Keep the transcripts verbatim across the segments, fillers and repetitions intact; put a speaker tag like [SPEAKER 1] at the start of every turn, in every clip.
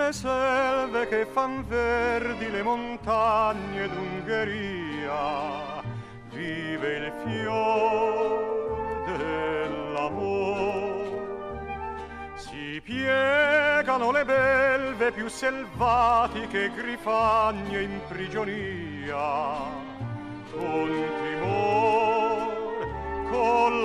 [SPEAKER 1] le selve che fan verdi le montagne d'Ungheria, vive il fior dell'amor. Si piegano le belve più selvatiche grifagne in prigionia, con timor, con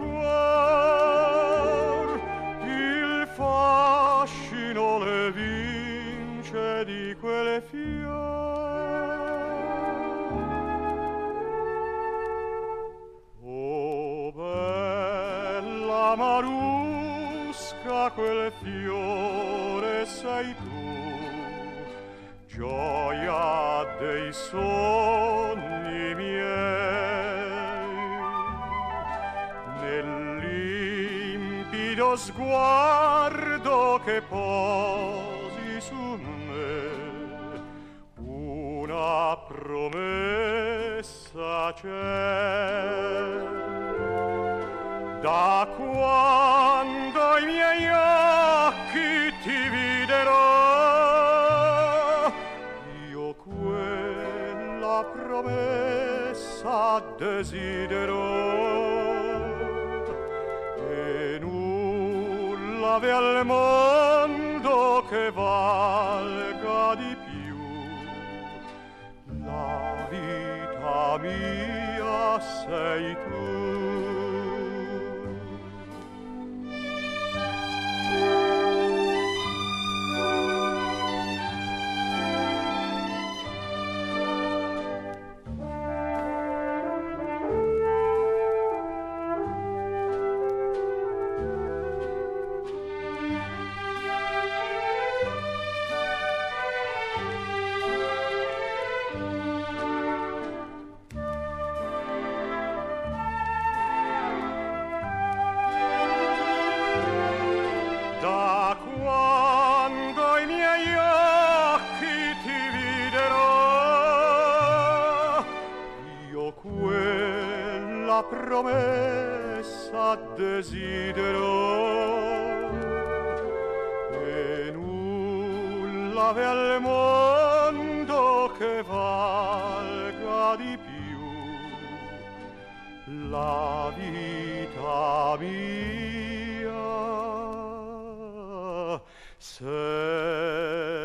[SPEAKER 1] languor, il fascino le vince di quelle fior. Oh bella Marusca, quel fiore sei tu, gioia dei sogni miei, nel limpido sguardo che posi su me, una promessa c'è. Da quando i miei occhi ti videro, io quella promessa desidero, e nulla v'è al mondo che valga di più. La vita mia sei tu. Da quando i miei occhi ti videro, io quella promessa desidero, e nulla v'è al mondo che valga di più. La vita mia sei